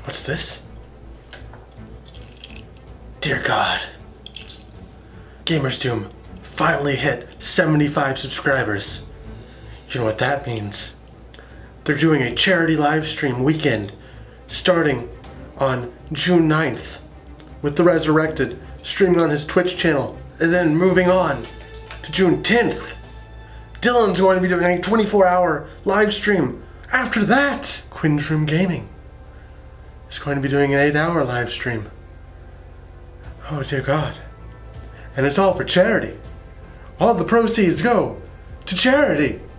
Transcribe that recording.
What's this? Dear God. Gamer's Doom finally hit 75 subscribers. You know what that means? They're doing a charity live stream weekend starting on June 9th with the Rezurekted streaming on his Twitch channel, and then moving on to June 10th. Dylan's going to be doing a 24-hour live stream. After that, Quinn's Room Gaming is going to be doing an 8-hour live stream. Oh dear God. And it's all for charity. All the proceeds go to charity.